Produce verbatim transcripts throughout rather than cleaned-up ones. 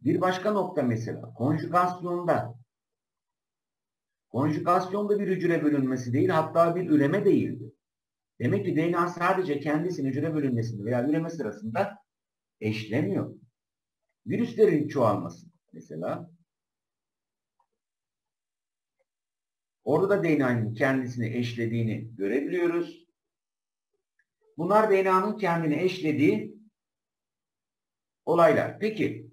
Bir başka nokta mesela konjugasyonda. Konjugasyonda bir hücre bölünmesi değil, hatta bir üreme değildi. Demek ki D N A sadece kendisini hücre bölünmesinde veya üreme sırasında eşlemiyor. Virüslerin çoğalması mesela. Orada da D N A'nın kendisini eşlediğini görebiliyoruz. Bunlar D N A'nın kendini eşlediği olaylar. Peki,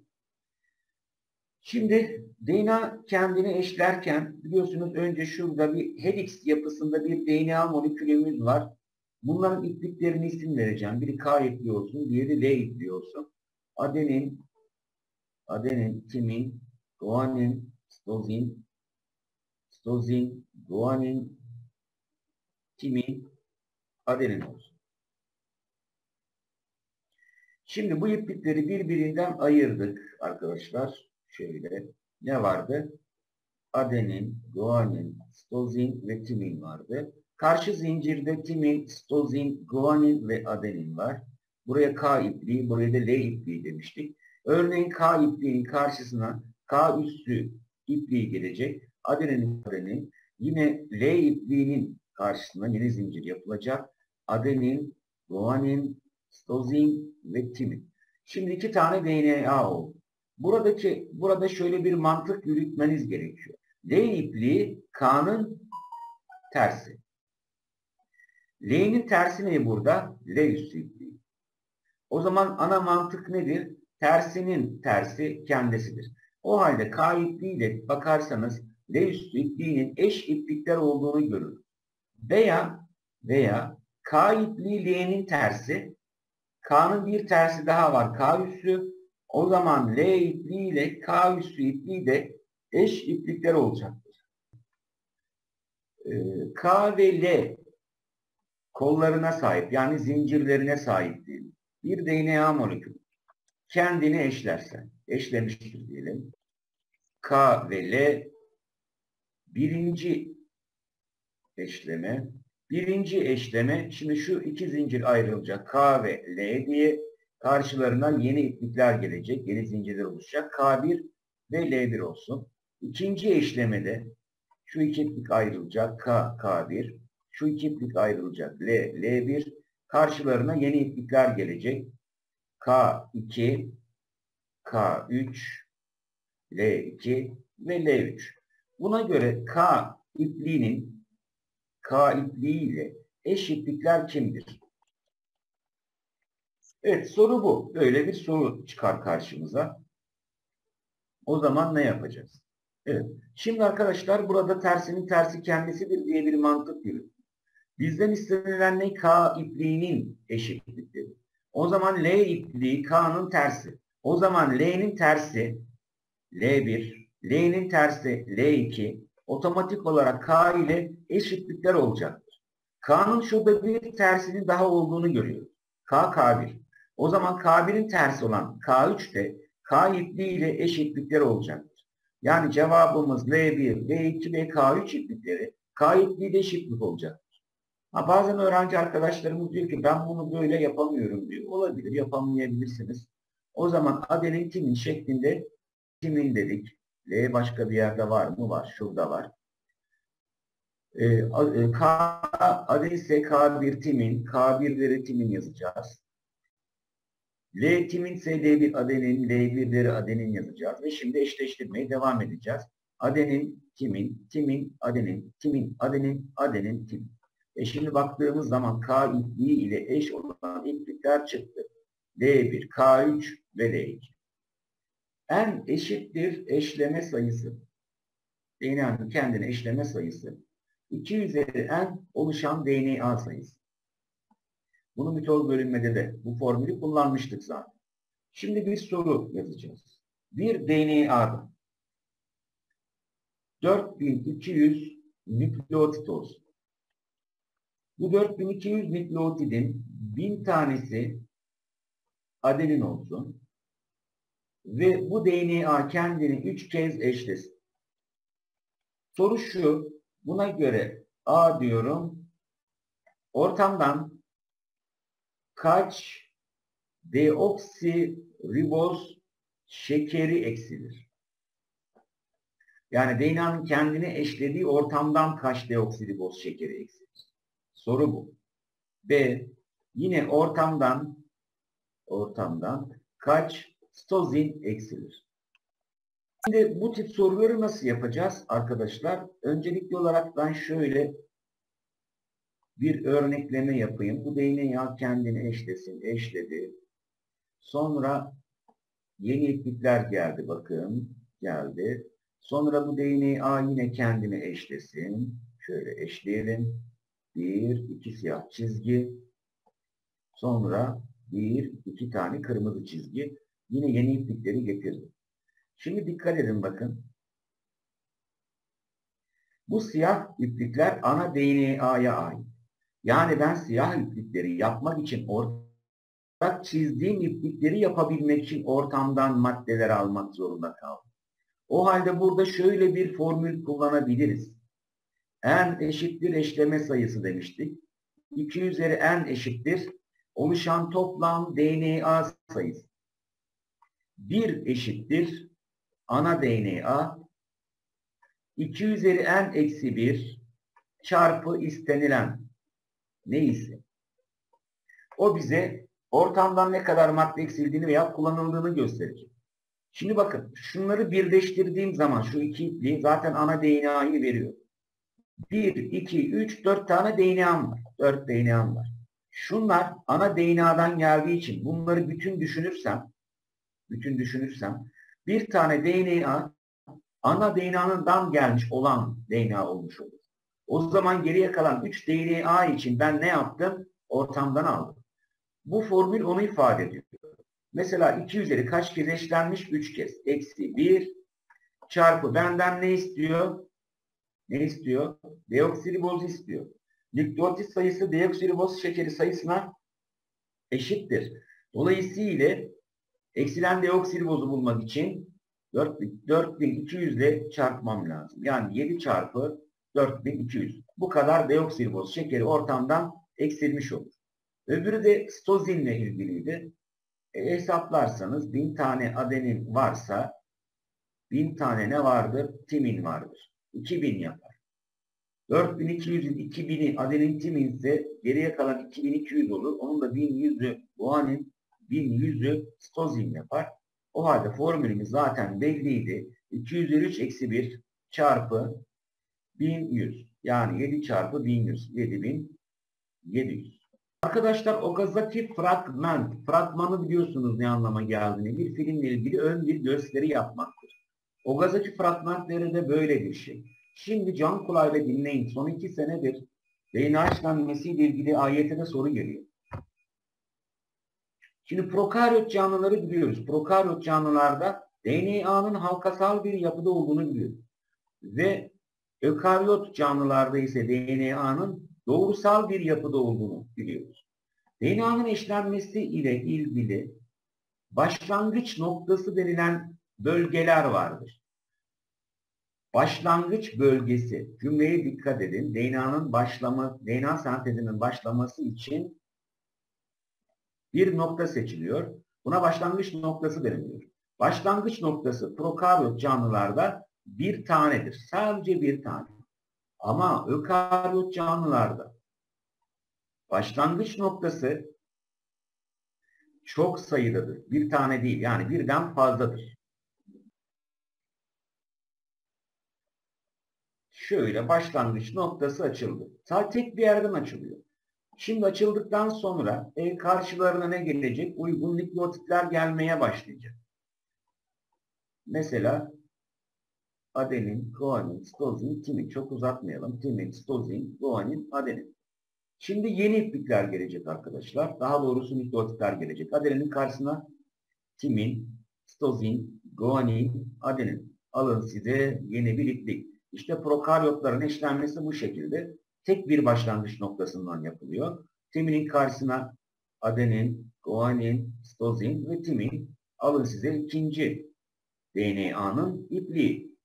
şimdi D N A kendini eşlerken biliyorsunuz önce şurada bir helix yapısında bir D N A molekülümüz var. Bunların ipliklerine isim vereceğim. Biri K ipliği olsun, diğeri L ipliği olsun. Adenin, adenin, timin, guanin, sitozin, sitozin, guanin, timin, adenin olsun. Şimdi bu iplikleri birbirinden ayırdık arkadaşlar. Şöyle ne vardı? Adenin, guanin, sitozin ve timin vardı. Karşı zincirde timin, sitozin, guanin ve adenin var. Buraya K ipliği, buraya da L ipliği demiştik. Örneğin K ipliğinin karşısına K üssü ipliği gelecek. Adenin, adenin. Yine L ipliğinin karşısına yeni zincir yapılacak. Adenin, guanin, sitozin ve timin. Şimdi iki tane D N A oldu. Buradaki, burada şöyle bir mantık yürütmeniz gerekiyor. L ipliği K'nın tersi. L'nin tersi ne burada? L üssü ipliği. O zaman ana mantık nedir? Tersinin tersi kendisidir. O halde K ipliğiyle bakarsanız L üssü ipliğinin eş iplikler olduğunu görürüz. Veya veya K ipliği L'nin tersi. K'nın bir tersi daha var. K üssü. O zaman L ipliği ile K üssü ipliği de eş iplikler olacaktır. K ve L kollarına sahip, yani zincirlerine sahip değil. Bir D N A molekülü kendini eşlerse, eşlemiştir diyelim. K ve L birinci eşleme. Birinci eşleme, şimdi şu iki zincir ayrılacak. K ve L diye karşılarına yeni iplikler gelecek. Yeni zincirler oluşacak. K bir ve L bir olsun. İkinci eşlemede şu iki iplik ayrılacak. K, K bir. Şu iki iplik ayrılacak. L, L bir. Karşılarına yeni iplikler gelecek. K iki, K üç, L iki ve L üç. Buna göre K ipliğinin K ipliği ile eş iplikler kimdir? Evet, soru bu. Böyle bir soru çıkar karşımıza. O zaman ne yapacağız? Evet. Şimdi arkadaşlar burada tersinin tersi kendisidir diye bir mantık yürütün. Bizden istenilen ne? K ipliğinin eşitlikleri. O zaman L ipliği K'nın tersi. O zaman L'nin tersi L bir, L'nin tersi L iki otomatik olarak K ile eşitlikler olacaktır. K'nın şurada bir tersinin daha olduğunu görüyoruz. K, K bir. O zaman K bir'in tersi olan K üç de K ipliği ile eşitlikler olacaktır. Yani cevabımız L bir, L iki ve K üç iplikleri K ipliği ile eşitlik olacaktır. Ha, bazen öğrenci arkadaşlarımız diyor ki ben bunu böyle yapamıyorum diyor. Olabilir, yapamayabilirsiniz. O zaman adenin timin şeklinde timin dedik. L başka bir yerde var mı? Var. Şurada var. Ee, K, adenin ise K bir timin, K bir'leri timin yazacağız. L timin ise L bir adenin, L bir'leri adenin yazacağız. Ve şimdi eşleştirmeye devam edeceğiz. Adenin, timin, timin, adenin, timin, adenin, adenin, timin. E şimdi baktığımız zaman K ipliği ile eş olan iplikler çıktı. L bir, K üç ve L iki. N eşittir eşleme sayısı. D N A'nın kendine eşleme sayısı. iki üzeri N oluşan D N A sayısı. Bunu mitoz bölünmede de bu formülü kullanmıştık zaten. Şimdi bir soru yazacağız. Bir D N A'da dört bin iki yüz nükleotit olsun. Bu dört bin iki yüz nükleotidin bin tanesi adenin olsun. Ve bu D N A kendini üç kez eşlesin. Soru şu, buna göre A diyorum, ortamdan kaç deoksiriboz şekeri eksilir. Yani D N A'nın kendini eşlediği ortamdan kaç deoksiriboz şekeri eksilir? Soru bu. B. Yine ortamdan ortamdan kaç stozin eksilir? Şimdi bu tip soruları nasıl yapacağız arkadaşlar? Öncelikli olarak ben şöyle bir örnekleme yapayım. Bu D N A kendini eşlesin. Eşledi. Sonra yeni iplikler geldi. Bakın geldi. Sonra bu D N A yine kendini eşlesin. Şöyle eşleyelim. Bir, iki siyah çizgi. Sonra bir, iki tane kırmızı çizgi. Yine yeni iplikleri getirdim. Şimdi dikkat edin bakın. Bu siyah iplikler ana D N A'ya ait. Yani ben siyah iplikleri yapmak için ortak çizdiğim iplikleri yapabilmek için ortamdan maddeler almak zorunda kaldım. O halde burada şöyle bir formül kullanabiliriz. N eşittir eşleme sayısı demiştik. iki üzeri N eşittir oluşan toplam D N A sayısı. bir eşittir ana D N A. iki üzeri N eksi bir çarpı istenilen neyse. O bize ortamdan ne kadar madde eksildiğini veya kullanıldığını gösterecek. Şimdi bakın şunları birleştirdiğim zaman şu iki ipliği zaten ana D N A'yı veriyor. bir, iki, üç, dört tane D N A'm var. dört D N A'm var. Şunlar ana D N A'dan geldiği için bunları bütün düşünürsem bütün düşünürsem bir tane D N A ana D N A'ndan gelmiş olan D N A olmuş olur. O zaman geriye kalan üç D N A için ben ne yaptım? Ortamdan aldım. Bu formül onu ifade ediyor. Mesela iki üzeri kaç kez eşlenmiş? üç kez. Eksi bir çarpı benden ne istiyor? Ne istiyor? Deoksiriboz istiyor. Nükleotit sayısı deoksiriboz şekeri sayısına eşittir. Dolayısıyla eksilen deoksiribozu bulmak için dört bin iki yüz ile çarpmam lazım. Yani yedi çarpı dört bin iki yüz. Bu kadar deoksiriboz şekeri ortamdan eksilmiş olur. Öbürü de stozinle ilgiliydi. E, hesaplarsanız bin tane adenin varsa bin tane ne vardır? Timin vardır. iki bin yapar. dört bin iki yüzün iki bini adenin timin ise geriye kalan iki bin iki yüz olur. Onun da bin yüzü guanin, bin yüzü stozin yapar. O halde formülümüz zaten belliydi. iki yüz üç eksi bir çarpı bin yüz. Yani yedi çarpı bin yüz. yedi bin yedi yüz. Arkadaşlar Okazaki fragment. Fragmanı biliyorsunuz ne anlama geldiğini. Bir filmle ilgili ön bir gösteri yapmaktır. Okazaki fragmentleri de böyle bir şey. Şimdi can kulağıyla dinleyin. Son iki senedir D N A işlenmesiyle ilgili A Y T'de soru geliyor. Şimdi prokaryot canlıları biliyoruz. Prokaryot canlılarda D N A'nın halkasal bir yapıda olduğunu biliyoruz. Ve ökaryot canlılarda ise D N A'nın doğrusal bir yapıda olduğunu biliyoruz. D N A'nın eşlenmesi ile ilgili başlangıç noktası denilen bölgeler vardır. Başlangıç bölgesi, cümleye dikkat edin. D N A'nın başlama, D N A sentezinin başlaması için bir nokta seçiliyor. Buna başlangıç noktası deniliyor. Başlangıç noktası prokaryot canlılarda bir tanedir. Sadece bir tane. Ama ökaryot canlılarda başlangıç noktası çok sayıdadır. Bir tane değil. Yani birden fazladır. Şöyle başlangıç noktası açıldı. Sadece tek bir yerden açılıyor. Şimdi açıldıktan sonra e, karşılarına ne gelecek? Uygun nükleotitler gelmeye başlayacak. Mesela adenin, guanin, stozin, timin. Çok uzatmayalım. Timin, stozin, guanin, adenin. Şimdi yeni iplikler gelecek arkadaşlar. Daha doğrusu nükleotitler gelecek. Adeninin karşısına timin, stozin, guanin, adenin. Alın size yeni bir iplik. İşte prokaryotların eşlenmesi bu şekilde. Tek bir başlangıç noktasından yapılıyor. Timinin karşısına adenin, guanin, stozin ve timin. Alın size ikinci D N A'nın ipliği.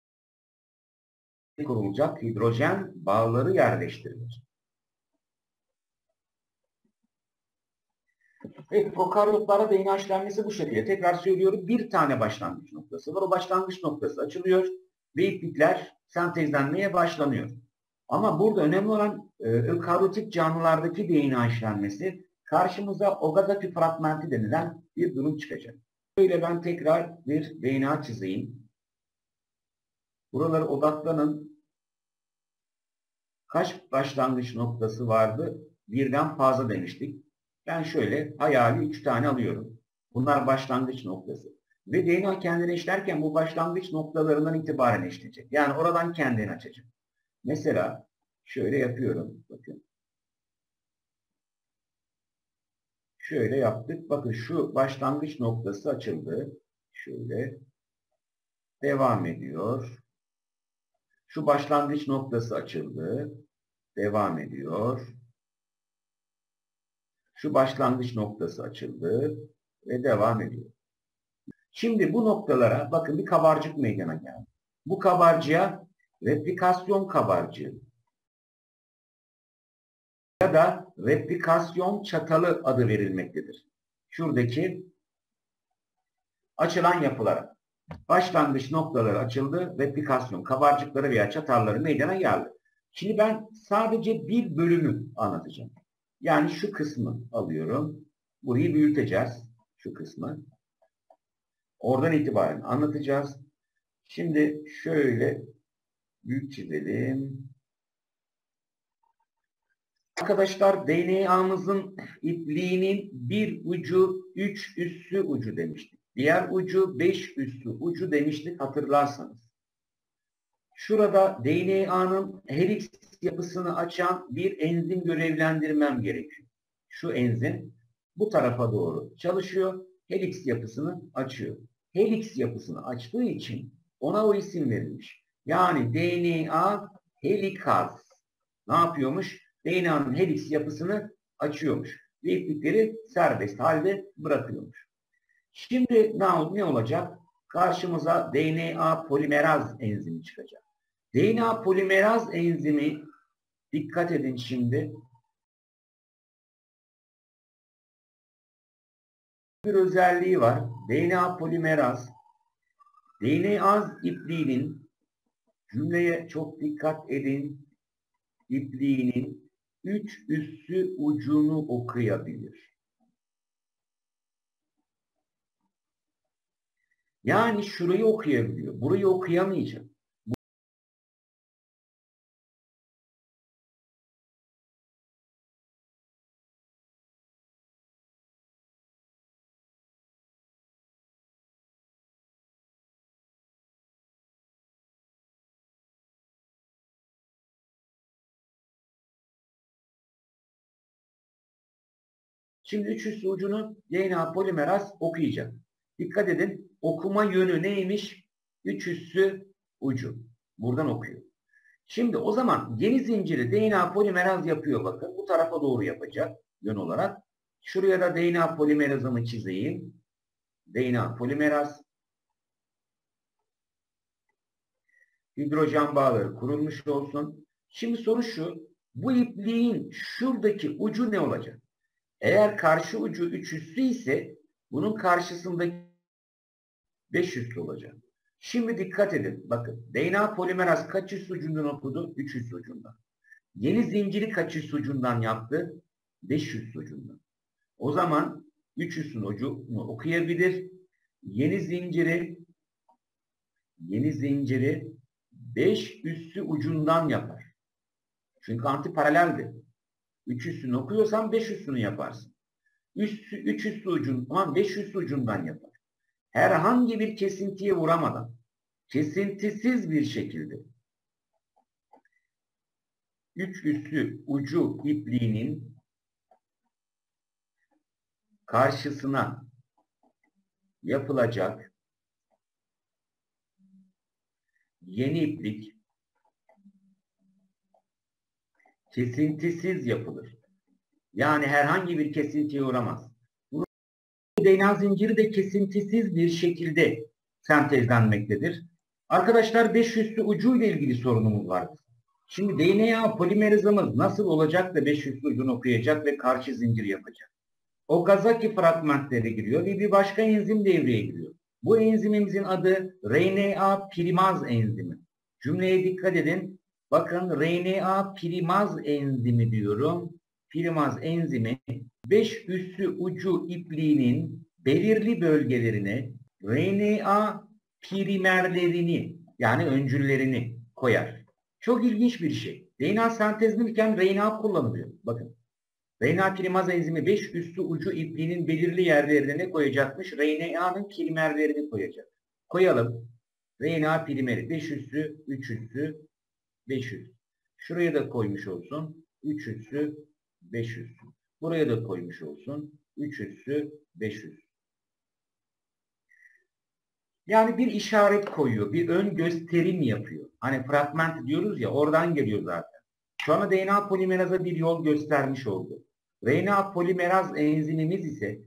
Kurulacak hidrojen bağları yerleştirilir. Evet, prokaryotlarda D N A işlenmesi bu şekilde. Tekrar söylüyorum. Bir tane başlangıç noktası var. O başlangıç noktası açılıyor ve iplikler sentezlenmeye başlanıyor. Ama burada önemli olan e, ökaryotik canlılardaki D N A işlenmesi, karşımıza Ogata fragmenti denilen bir durum çıkacak. Böyle ben tekrar bir D N A çizeyim. Buralara odaklanın. Kaç başlangıç noktası vardı? Birden fazla demiştik. Ben şöyle hayali üç tane alıyorum. Bunlar başlangıç noktası. Ve D N A kendini işlerken bu başlangıç noktalarından itibaren işleyecek. Yani oradan kendini açacak. Mesela şöyle yapıyorum. Bakın. Şöyle yaptık. Bakın şu başlangıç noktası açıldı. Şöyle devam ediyor. Şu başlangıç noktası açıldı. Devam ediyor. Şu başlangıç noktası açıldı ve devam ediyor. Şimdi bu noktalara bakın bir kabarcık meydana geldi. Bu kabarcığa replikasyon kabarcığı ya da replikasyon çatalı adı verilmektedir. Şuradaki açılan yapılara. Başlangıç noktaları açıldı, replikasyon kabarcıkları veya çatalları meydana geldi. Şimdi ben sadece bir bölümü anlatacağım. Yani şu kısmı alıyorum. Burayı büyüteceğiz. Şu kısmı. Oradan itibaren anlatacağız. Şimdi şöyle büyük çizelim. Arkadaşlar D N A'mızın ipliğinin bir ucu üç üssü ucu demiştik. Diğer ucu beş üssü ucu demiştik hatırlarsanız. Şurada D N A'nın helix yapısını açan bir enzim görevlendirmem gerekiyor. Şu enzim bu tarafa doğru çalışıyor. Helix yapısını açıyor. Helix yapısını açtığı için ona o isim verilmiş. Yani D N A helikaz. Ne yapıyormuş? D N A'nın helix yapısını açıyormuş. Ve iplikleri serbest halde bırakıyormuş. Şimdi ne, ne olacak? Karşımıza D N A polimeraz enzimi çıkacak. D N A polimeraz enzimi, dikkat edin şimdi, bir özelliği var. D N A polimeraz, D N A ipliğinin, cümleye çok dikkat edin, ipliğinin üç üssü ucunu okuyabilir. Yani şurayı okuyabiliyor. Burayı okuyamayacak. Şimdi üç üssü ucunu D N A polimeraz okuyacak. Dikkat edin, okuma yönü neymiş? üç üssü ucu. Buradan okuyor. Şimdi o zaman yeni zinciri D N A polimeraz yapıyor bakın. Bu tarafa doğru yapacak yön olarak. Şuraya da D N A polimerazımı çizeyim. D N A polimeraz. Hidrojen bağları kurulmuş olsun. Şimdi soru şu. Bu ipliğin şuradaki ucu ne olacak? Eğer karşı ucu üç üssü ise bunun karşısındaki beş üssü olacak. Şimdi dikkat edin. Bakın D N A polimeraz kaç üssü ucundan okudu? üç üssü ucundan. Yeni zinciri kaç üssü ucundan yaptı? beş üssü ucundan. O zaman üç üssün ucunu okuyabilir. Yeni zinciri yeni zinciri beş üssü ucundan yapar. Çünkü antiparaleldi. üç üssünü okuyorsan beş üssünü yaparsın. Üssü, üç üssü ucundan, beş üssü ucundan yapar. Herhangi bir kesintiye uğramadan, kesintisiz bir şekilde üç üssü ucu ipliğinin karşısına yapılacak yeni iplik kesintisiz yapılır. Yani herhangi bir kesintiye uğramaz. Bunun D N A zinciri de kesintisiz bir şekilde sentezlenmektedir. Arkadaşlar beş üssü ucu ile ilgili sorunumuz var. Şimdi D N A polimerizamız nasıl olacak da beş üssü ucunu okuyacak ve karşı zincir yapacak? Okazaki fragmentleri giriyor ve bir başka enzim devreye giriyor. Bu enzimimizin adı R N A pirimaz enzimi. Cümleye dikkat edin. Bakın R N A pirimaz enzimi diyorum. Pirimaz enzimi beş üssü ucu ipliğinin belirli bölgelerine R N A primerlerini yani öncüllerini koyar. Çok ilginç bir şey. D N A sentezlenirken R N A kullanılıyor. Bakın. R N A pirimaz enzimi beş üssü ucu ipliğinin belirli yerlerine ne koyacakmış? R N A'nın primerlerini koyacak. Koyalım. R N A primeri beş üssü, üç üssü, beş üssü. Şuraya da koymuş olsun. üç üssü, beş üssü. Buraya da koymuş olsun. üç üssü, beş üssü. Yani bir işaret koyuyor. Bir ön gösterim yapıyor. Hani fragment diyoruz ya oradan geliyor zaten. Şu anda D N A polimeraza bir yol göstermiş oldu. R N A polimeraz enzimimiz ise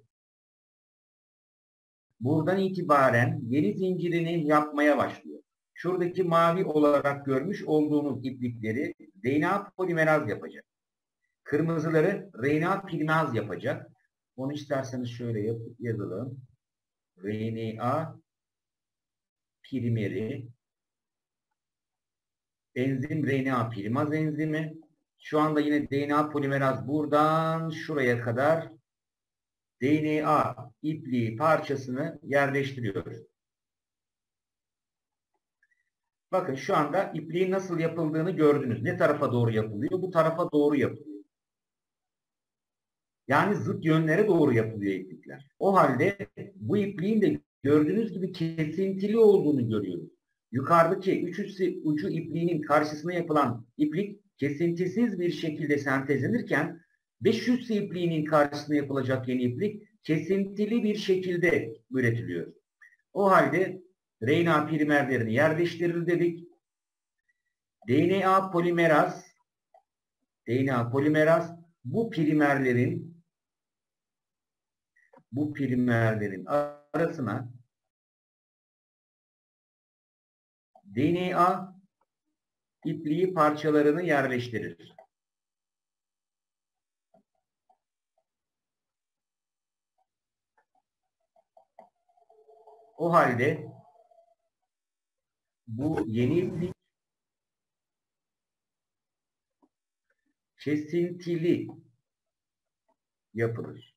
buradan itibaren yeni zincirini yapmaya başlıyor. Şuradaki mavi olarak görmüş olduğunuz iplikleri D N A polimeraz yapacak. Kırmızıları R N A pirimaz yapacak. Onu isterseniz şöyle yapıp yazalım. R N A primeri enzim R N A pirimaz enzimi. Şu anda yine D N A polimeraz buradan şuraya kadar D N A ipliği parçasını yerleştiriyor. Bakın şu anda ipliğin nasıl yapıldığını gördünüz. Ne tarafa doğru yapılıyor? Bu tarafa doğru yapılıyor. Yani zıt yönlere doğru yapılıyor iplikler. O halde bu ipliğin de gördüğünüz gibi kesintili olduğunu görüyoruz. Yukarıdaki üç ucu ipliğinin karşısına yapılan iplik kesintisiz bir şekilde sentezlenirken beş üssü ipliğinin karşısına yapılacak yeni iplik kesintili bir şekilde üretiliyor. O halde R N A polimerlerini yerleştirir dedik. D N A polimeraz D N A polimeraz bu polimerlerin bu polimerlerin arasına D N A ipliği parçalarını yerleştirir. O halde bu yeni iplik kesintili yapılır.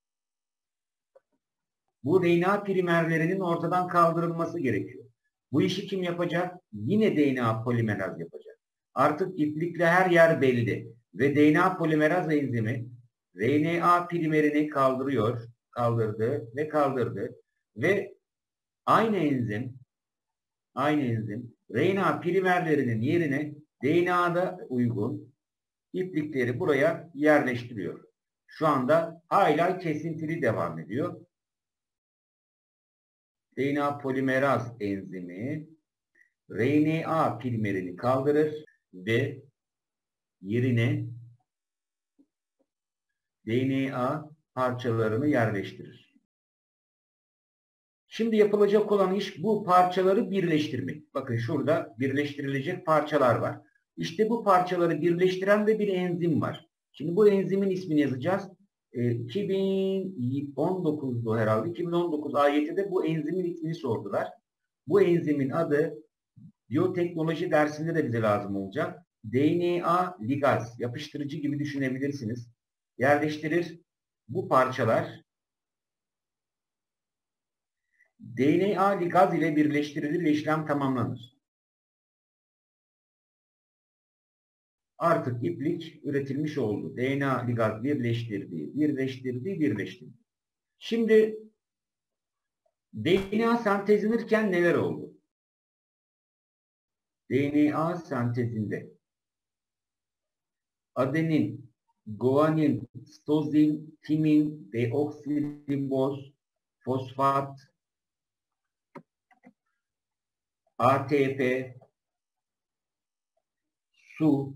Bu D N A polimerlerinin ortadan kaldırılması gerekiyor. Bu işi kim yapacak? Yine D N A polimeraz yapacak. Artık iplikle her yer belli ve D N A polimeraz enzimi R N A polimerini kaldırıyor, kaldırdı ve kaldırdı ve aynı enzim aynı enzim R N A polimerlerinin yerine D N A'da uygun iplikleri buraya yerleştiriyor. Şu anda hala kesintili devam ediyor. D N A polimeraz enzimi R N A polimerini kaldırır ve yerine D N A parçalarını yerleştirir. Şimdi yapılacak olan iş bu parçaları birleştirmek. Bakın şurada birleştirilecek parçalar var. İşte bu parçaları birleştiren de bir enzim var. Şimdi bu enzimin ismini yazacağız. E, iki bin on dokuz'du herhalde. iki bin on dokuz A Y T'de bu enzimin ismini sordular. Bu enzimin adı biyoteknoloji dersinde de bize lazım olacak. D N A ligaz, yapıştırıcı gibi düşünebilirsiniz. Yerleştirir. Bu parçalar D N A ligaz ile birleştirilir ve işlem tamamlanır. Artık iplik üretilmiş oldu. D N A ligaz birleştirdi, birleştirdi, birleştirdi. Şimdi D N A sentezlenirken neler oldu? D N A sentezinde adenin, guanin, sitozin, timin, deoksiriboz, fosfat, A T P, su,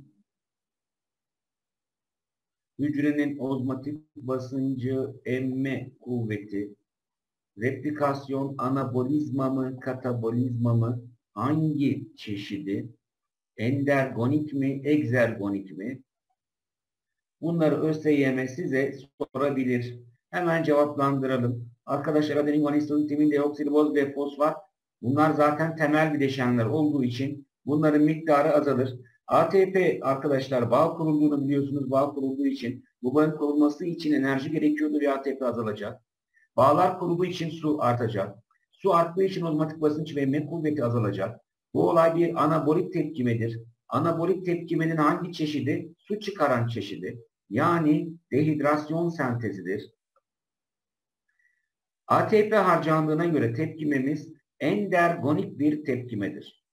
hücrenin ozmotik basıncı, emme kuvveti, replikasyon anabolizma mı, katabolizma mı, hangi çeşidi, endergonik mi, egzergonik mi? Bunları ÖSYM size sorabilir. Hemen cevaplandıralım. Arkadaşlar adenin, guanin, timin, deoksiriboz ve fosfat bunlar zaten temel bileşenler olduğu için bunların miktarı azalır. A T P arkadaşlar bağ kurulduğunu biliyorsunuz. Bağ kurulduğu için bu bağın kurulması için enerji gerekiyordu ve A T P azalacak. Bağlar kuruluğu için su artacak. Su arttığı için ozmotik basınç ve emme kuvveti azalacak. Bu olay bir anabolik tepkimedir. Anabolik tepkimenin hangi çeşidi? Su çıkaran çeşidi. Yani dehidrasyon sentezidir. A T P harcandığına göre tepkimemiz endergonik bir tepkimedir.